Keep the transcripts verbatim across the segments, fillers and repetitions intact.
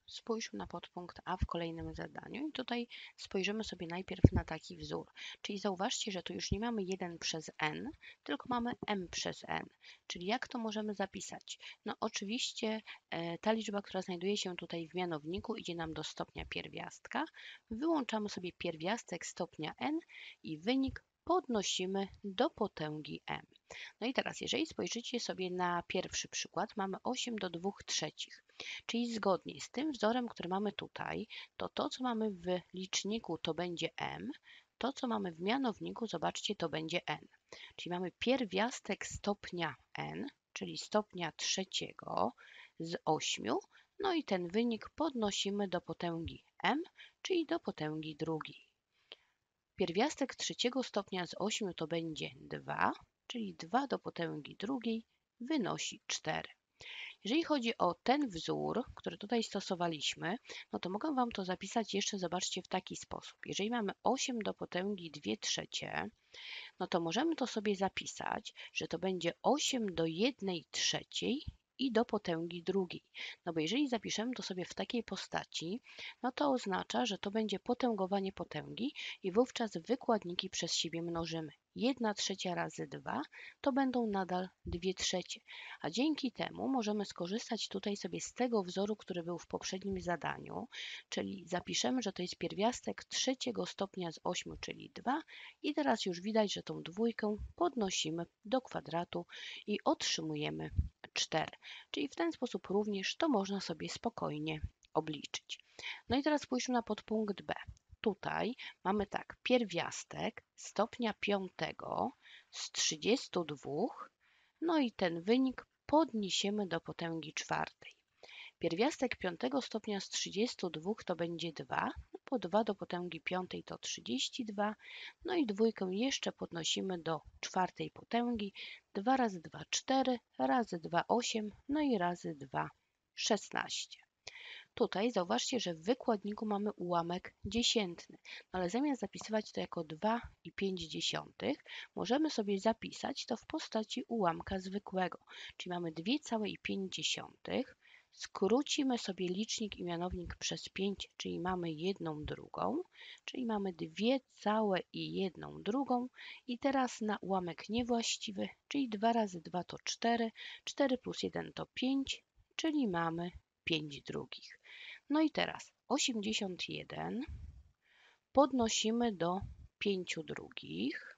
spójrzmy na podpunkt A w kolejnym zadaniu i tutaj spojrzymy sobie najpierw na taki wzór. Czyli zauważcie, że tu już nie mamy jeden przez n, tylko mamy m przez n. Czyli jak to możemy zapisać? No oczywiście e, ta liczba, która znajduje się tutaj w mianowniku, idzie nam do stopnia pierwiastka. Wyłączamy sobie pierwiastek stopnia n i wynik podnosimy do potęgi m. No i teraz, jeżeli spojrzycie sobie na pierwszy przykład, mamy osiem do dwóch trzecich. Czyli zgodnie z tym wzorem, który mamy tutaj, to to, co mamy w liczniku, to będzie m, to, co mamy w mianowniku, zobaczcie, to będzie n. Czyli mamy pierwiastek stopnia n, czyli stopnia trzeciego z ośmiu, no i ten wynik podnosimy do potęgi m, czyli do potęgi drugiej. Pierwiastek trzeciego stopnia z ośmiu to będzie dwa, czyli dwa do potęgi drugiej wynosi cztery. Jeżeli chodzi o ten wzór, który tutaj stosowaliśmy, no to mogę Wam to zapisać jeszcze, zobaczcie, w taki sposób. Jeżeli mamy osiem do potęgi dwie trzecie, no to możemy to sobie zapisać, że to będzie osiem do jednej trzeciej i do potęgi drugiej. No bo jeżeli zapiszemy to sobie w takiej postaci, no to oznacza, że to będzie potęgowanie potęgi i wówczas wykładniki przez siebie mnożymy. jedna trzecia razy dwa to będą nadal dwie trzecie, a dzięki temu możemy skorzystać tutaj sobie z tego wzoru, który był w poprzednim zadaniu, czyli zapiszemy, że to jest pierwiastek trzeciego stopnia z ośmiu, czyli dwa i teraz już widać, że tą dwójkę podnosimy do kwadratu i otrzymujemy cztery. Czyli w ten sposób również to można sobie spokojnie obliczyć. No i teraz spójrzmy na podpunkt B. Tutaj mamy tak, pierwiastek stopnia piątego z trzydziestu dwóch, no i ten wynik podniesiemy do potęgi czwartej. Pierwiastek piątego stopnia z trzydziestu dwóch to będzie dwa, po dwa do potęgi piątej to trzydzieści dwa, no i dwójkę jeszcze podnosimy do czwartej potęgi, dwa razy dwa cztery, razy dwa osiem, no i razy dwa szesnaście. Tutaj zauważcie, że w wykładniku mamy ułamek dziesiętny, no ale zamiast zapisywać to jako dwa i pięć dziesiątych, możemy sobie zapisać to w postaci ułamka zwykłego, czyli mamy dwa całe pięć dziesiątych, skrócimy sobie licznik i mianownik przez pięć, czyli mamy jedną drugą, czyli mamy dwa całe i jedną drugą i teraz na ułamek niewłaściwy, czyli dwa razy dwa to cztery, cztery plus jeden to pięć, czyli mamy pięć drugich. No i teraz osiemdziesiąt jeden podnosimy do pięciu drugich,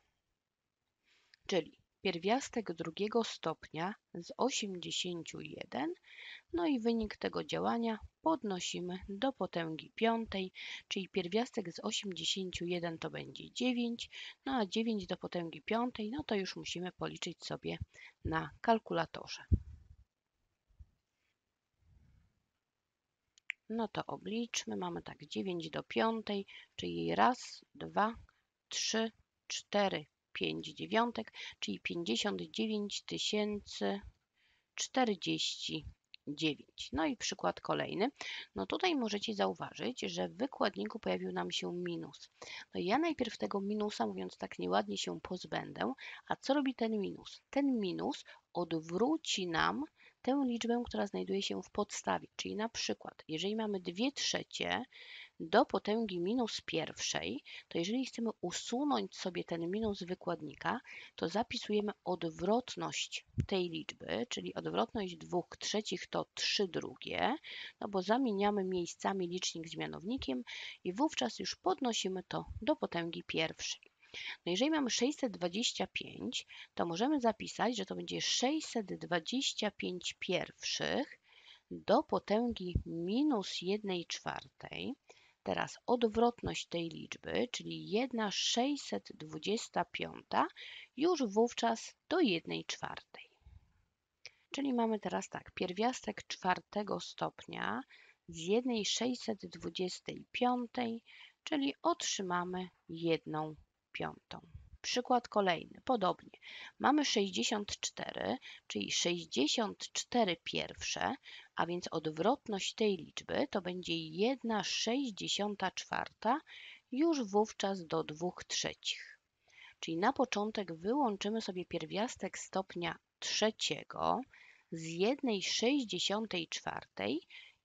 czyli pierwiastek drugiego stopnia z osiemdziesięciu jeden, no i wynik tego działania podnosimy do potęgi piątej, czyli pierwiastek z osiemdziesięciu jeden to będzie dziewięć, no a dziewięć do potęgi piątej, no to już musimy policzyć sobie na kalkulatorze. No to obliczmy, mamy tak dziewięć do piątej, czyli raz, dwa, trzy, cztery, pięć dziewiątek, czyli pięćdziesiąt dziewięć tysięcy czterdzieści dziewięć. No i przykład kolejny. No tutaj możecie zauważyć, że w wykładniku pojawił nam się minus. No i ja najpierw tego minusa, mówiąc tak nieładnie, się pozbędę. A co robi ten minus? Ten minus odwróci nam tę liczbę, która znajduje się w podstawie. Czyli na przykład, jeżeli mamy dwie trzecie do potęgi minus pierwszej, to jeżeli chcemy usunąć sobie ten minus z wykładnika, to zapisujemy odwrotność tej liczby, czyli odwrotność dwóch trzecich to trzy drugie, no bo zamieniamy miejscami licznik z mianownikiem i wówczas już podnosimy to do potęgi pierwszej. No jeżeli mamy sześćset dwadzieścia pięć, to możemy zapisać, że to będzie sześćset dwadzieścia pięć pierwszych do potęgi minus jednej czwartej. Teraz odwrotność tej liczby, czyli jedna sześćset dwadzieścia pięć, już wówczas do jednej czwartej. Czyli mamy teraz tak, pierwiastek czwartego stopnia z jednej sześćset dwadzieścia pięć, czyli otrzymamy jedną piątą. Przykład kolejny, podobnie. Mamy sześćdziesiąt cztery, czyli sześćdziesiąt cztery pierwsze, a więc odwrotność tej liczby to będzie jedna sześćdziesiąta czwarta, już wówczas do dwóch trzecich. Czyli na początek wyłączymy sobie pierwiastek stopnia trzeciego z jednej sześćdziesiątej czwartej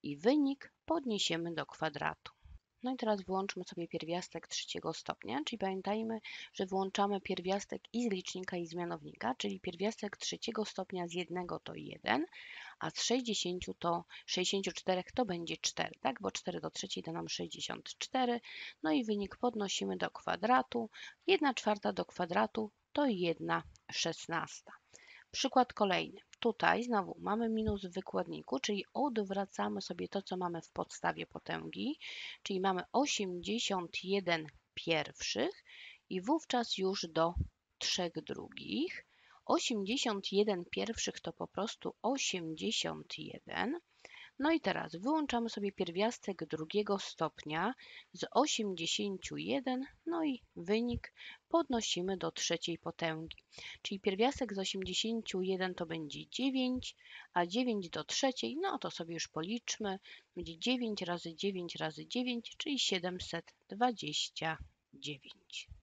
i wynik podniesiemy do kwadratu. No i teraz wyłączmy sobie pierwiastek trzeciego stopnia, czyli pamiętajmy, że wyłączamy pierwiastek i z licznika, i z mianownika, czyli pierwiastek trzeciego stopnia z jednego to jeden, a z sześćdziesięciu to sześćdziesięciu czterech to będzie cztery, tak? Bo cztery do trzeciej da nam sześćdziesiąt cztery. No i wynik podnosimy do kwadratu. jedna czwarta do kwadratu to jedna szesnasta. Przykład kolejny. Tutaj znowu mamy minus w wykładniku, czyli odwracamy sobie to, co mamy w podstawie potęgi, czyli mamy osiemdziesiąt jeden pierwszych i wówczas już do trzech drugich. osiemdziesiąt jeden pierwszych to po prostu osiemdziesiąt jeden. No i teraz wyłączamy sobie pierwiastek drugiego stopnia z osiemdziesięciu jeden, no i wynik podnosimy do trzeciej potęgi. Czyli pierwiastek z osiemdziesięciu jeden to będzie dziewięć, a dziewięć do trzeciej, no to sobie już policzmy, będzie dziewięć razy dziewięć razy dziewięć, czyli siedemset dwadzieścia dziewięć.